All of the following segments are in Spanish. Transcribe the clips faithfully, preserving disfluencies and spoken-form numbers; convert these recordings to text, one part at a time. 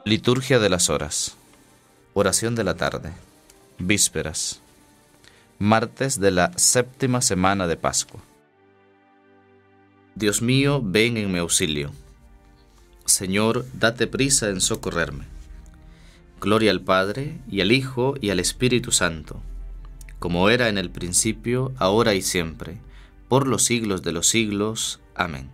Liturgia de las horas. Oración de la tarde. Vísperas. Martes de la séptima semana de Pascua. Dios mío, ven en mi auxilio. Señor, date prisa en socorrerme. Gloria al Padre, y al Hijo, y al Espíritu Santo, como era en el principio, ahora y siempre, por los siglos de los siglos. Amén.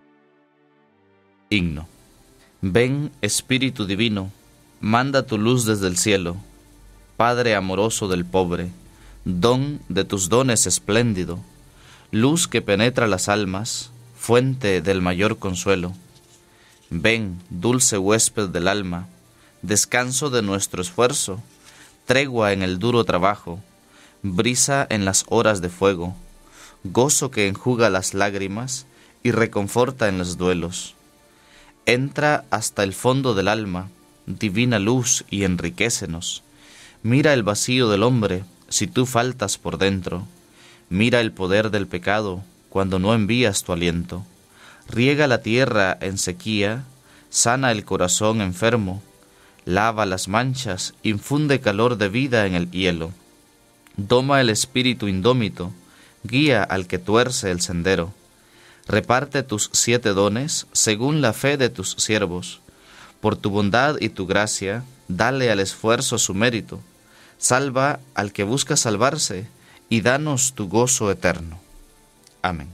Himno. Ven, Espíritu Divino, manda tu luz desde el cielo, Padre amoroso del pobre, don de tus dones espléndido, luz que penetra las almas, fuente del mayor consuelo. Ven, dulce huésped del alma, descanso de nuestro esfuerzo, tregua en el duro trabajo, brisa en las horas de fuego, gozo que enjuga las lágrimas y reconforta en los duelos. Entra hasta el fondo del alma, divina luz, y enriquécenos. Mira el vacío del hombre, si tú faltas por dentro. Mira el poder del pecado, cuando no envías tu aliento. Riega la tierra en sequía, sana el corazón enfermo, lava las manchas, infunde calor de vida en el hielo. Doma el espíritu indómito, guía al que tuerce el sendero. Reparte tus siete dones según la fe de tus siervos. Por tu bondad y tu gracia, dale al esfuerzo su mérito. Salva al que busca salvarse, y danos tu gozo eterno. Amén.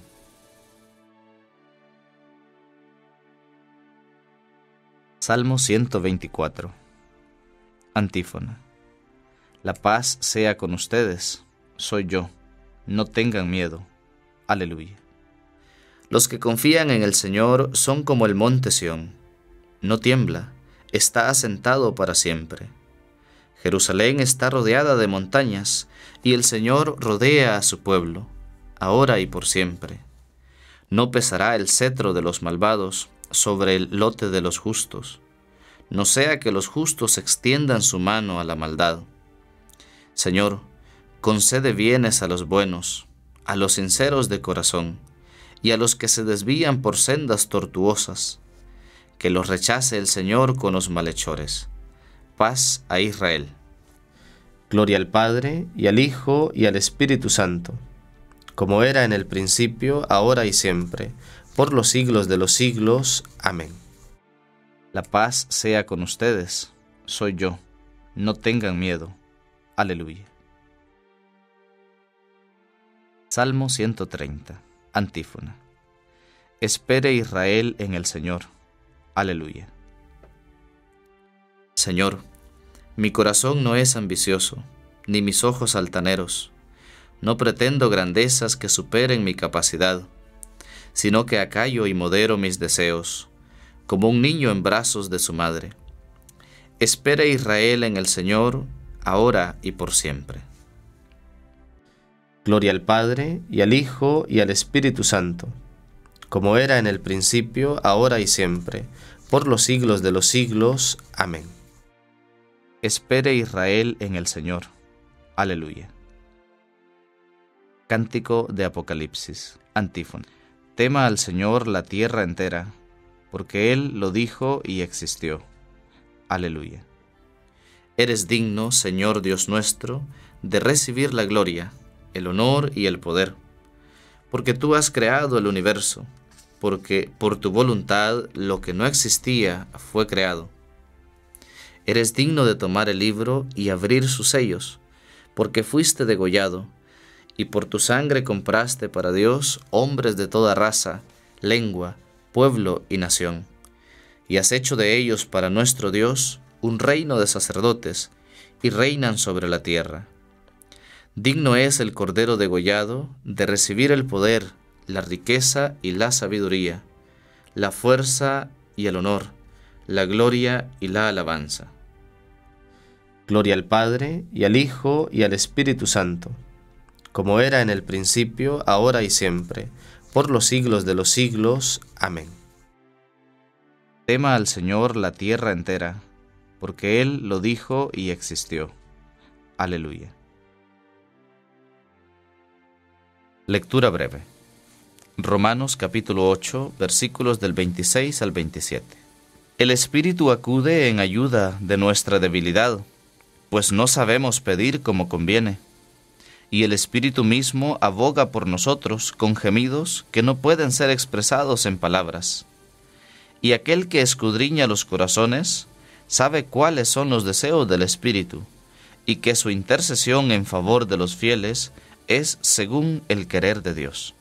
Salmo ciento veinticuatro. Antífona. La paz sea con ustedes, soy yo, no tengan miedo. Aleluya. Los que confían en el Señor son como el monte Sión. No tiembla, está asentado para siempre. Jerusalén está rodeada de montañas, y el Señor rodea a su pueblo, ahora y por siempre. No pesará el cetro de los malvados sobre el lote de los justos, no sea que los justos extiendan su mano a la maldad. Señor, concede bienes a los buenos, a los sinceros de corazón, y a los que se desvían por sendas tortuosas. Que los rechace el Señor con los malhechores. Paz a Israel. Gloria al Padre, y al Hijo, y al Espíritu Santo, como era en el principio, ahora y siempre, por los siglos de los siglos. Amén. La paz sea con ustedes, soy yo, no tengan miedo. Aleluya. Salmo ciento treinta. Antífona. Espere Israel en el Señor. Aleluya. Señor, mi corazón no es ambicioso, ni mis ojos altaneros. No pretendo grandezas que superen mi capacidad, sino que acallo y modero mis deseos, como un niño en brazos de su madre. Espere Israel en el Señor, ahora y por siempre. Gloria al Padre, y al Hijo, y al Espíritu Santo, como era en el principio, ahora y siempre, por los siglos de los siglos. Amén. Espere Israel en el Señor. Aleluya. Cántico de Apocalipsis. Antífona. Tema al Señor la tierra entera, porque Él lo dijo y existió. Aleluya. Eres digno, Señor Dios nuestro, de recibir la gloria, el honor y el poder, porque tú has creado el universo, porque por tu voluntad lo que no existía fue creado. Eres digno de tomar el libro y abrir sus sellos, porque fuiste degollado, y por tu sangre compraste para Dios hombres de toda raza, lengua, pueblo y nación, y has hecho de ellos para nuestro Dios un reino de sacerdotes, y reinan sobre la tierra. Digno es el Cordero degollado de recibir el poder, la riqueza y la sabiduría, la fuerza y el honor, la gloria y la alabanza. Gloria al Padre, y al Hijo, y al Espíritu Santo, como era en el principio, ahora y siempre, por los siglos de los siglos. Amén. Tema al Señor la tierra entera, porque Él lo dijo y existió. Aleluya. Lectura breve. Romanos capítulo ocho, versículos del veintiséis al veintisiete. El Espíritu acude en ayuda de nuestra debilidad, pues no sabemos pedir como conviene. Y el Espíritu mismo aboga por nosotros con gemidos que no pueden ser expresados en palabras. Y aquel que escudriña los corazones sabe cuáles son los deseos del Espíritu, y que su intercesión en favor de los fieles es según el querer de Dios.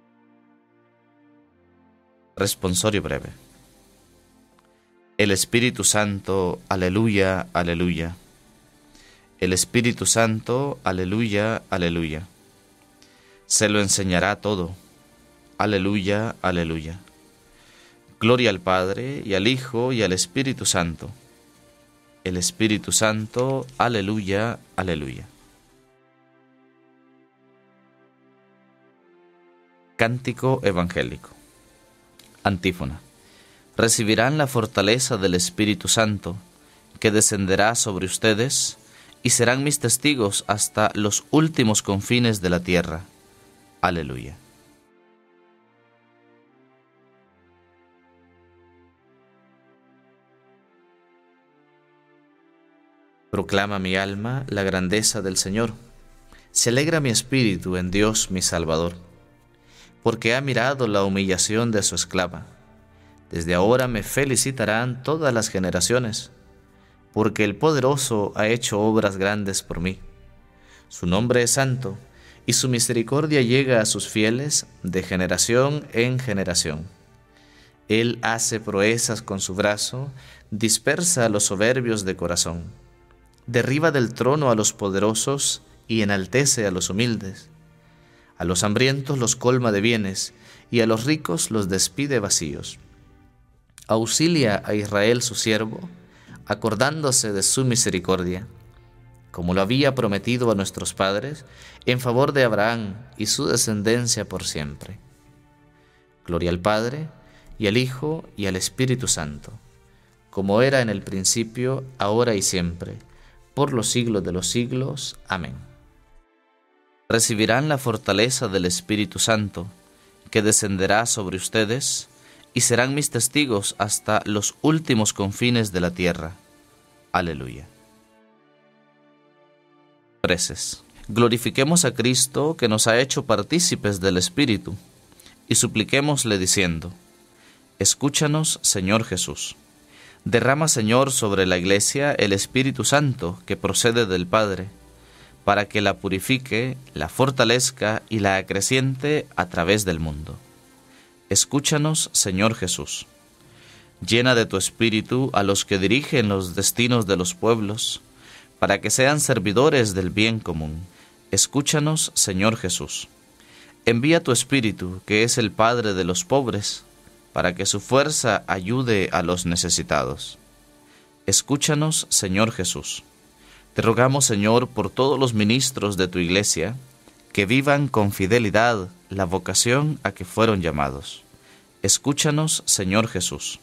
Responsorio breve. El Espíritu Santo, aleluya, aleluya. El Espíritu Santo, aleluya, aleluya. Se lo enseñará todo. Aleluya, aleluya. Gloria al Padre, y al Hijo, y al Espíritu Santo. El Espíritu Santo, aleluya, aleluya. Cántico evangélico. Antífona. Recibirán la fortaleza del Espíritu Santo, que descenderá sobre ustedes, y serán mis testigos hasta los últimos confines de la tierra. Aleluya. Proclama mi alma la grandeza del Señor. Se alegra mi espíritu en Dios mi Salvador, porque ha mirado la humillación de su esclava. Desde ahora me felicitarán todas las generaciones, porque el Poderoso ha hecho obras grandes por mí. Su nombre es santo, y su misericordia llega a sus fieles de generación en generación. Él hace proezas con su brazo, dispersa a los soberbios de corazón. Derriba del trono a los poderosos y enaltece a los humildes. A los hambrientos los colma de bienes, y a los ricos los despide vacíos. Auxilia a Israel su siervo, acordándose de su misericordia, como lo había prometido a nuestros padres, en favor de Abraham y su descendencia por siempre. Gloria al Padre, y al Hijo, y al Espíritu Santo, como era en el principio, ahora y siempre, por los siglos de los siglos. Amén. Recibirán la fortaleza del Espíritu Santo, que descenderá sobre ustedes, y serán mis testigos hasta los últimos confines de la tierra. Aleluya. Preces. Glorifiquemos a Cristo, que nos ha hecho partícipes del Espíritu, y supliquémosle diciendo: escúchanos, Señor Jesús. Derrama, Señor, sobre la Iglesia el Espíritu Santo que procede del Padre, para que la purifique, la fortalezca y la acreciente a través del mundo. Escúchanos, Señor Jesús. Llena de tu Espíritu a los que dirigen los destinos de los pueblos, para que sean servidores del bien común. Escúchanos, Señor Jesús. Envía tu Espíritu, que es el Padre de los pobres, para que su fuerza ayude a los necesitados. Escúchanos, Señor Jesús. Te rogamos, Señor, por todos los ministros de tu Iglesia, que vivan con fidelidad la vocación a que fueron llamados. Escúchanos, Señor Jesús.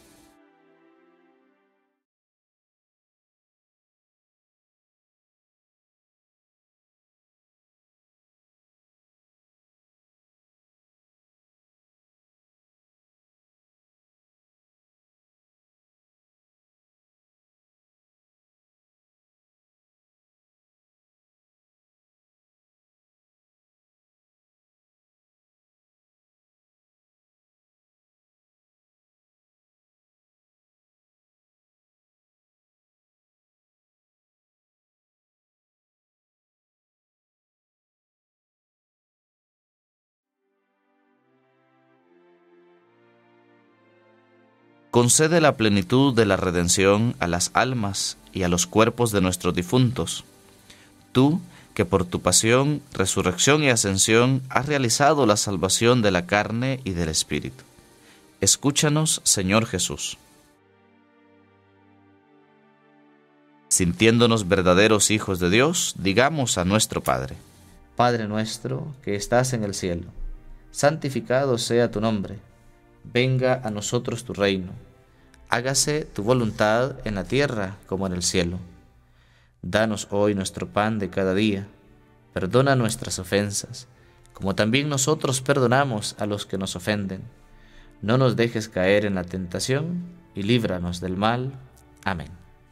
Concede la plenitud de la redención a las almas y a los cuerpos de nuestros difuntos. Tú, que por tu pasión, resurrección y ascensión has realizado la salvación de la carne y del espíritu. Escúchanos, Señor Jesús. Sintiéndonos verdaderos hijos de Dios, digamos a nuestro Padre: Padre nuestro, que estás en el cielo, santificado sea tu nombre. Venga a nosotros tu reino. Hágase tu voluntad en la tierra como en el cielo. Danos hoy nuestro pan de cada día. Perdona nuestras ofensas, como también nosotros perdonamos a los que nos ofenden. No nos dejes caer en la tentación y líbranos del mal. Amén.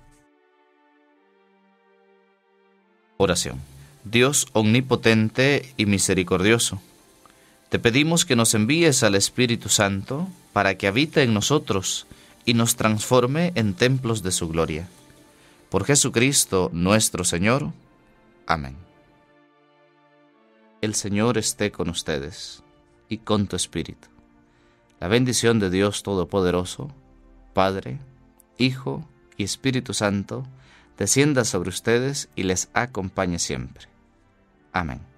Oración. Dios omnipotente y misericordioso, te pedimos que nos envíes al Espíritu Santo para que habite en nosotros y nos transforme en templos de su gloria. Por Jesucristo nuestro Señor. Amén. El Señor esté con ustedes y con tu espíritu. La bendición de Dios Todopoderoso, Padre, Hijo y Espíritu Santo, descienda sobre ustedes y les acompañe siempre. Amén.